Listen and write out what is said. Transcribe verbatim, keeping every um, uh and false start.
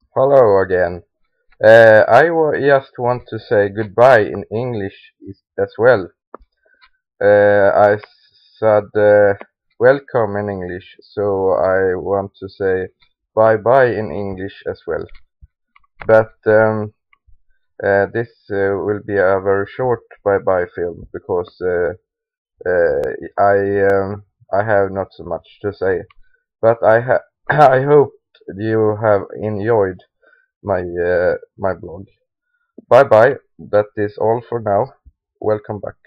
Hello again. Uh, I wa just want to say goodbye in English is- as well. Uh, I said uh, welcome in English, so I want to say bye bye in English as well. But um, uh, this uh, will be a very short bye bye film because uh, uh, I um, I have not so much to say. But I ha I hope you have enjoyed my uh, my blog. Bye bye. That is all for now. Welcome back.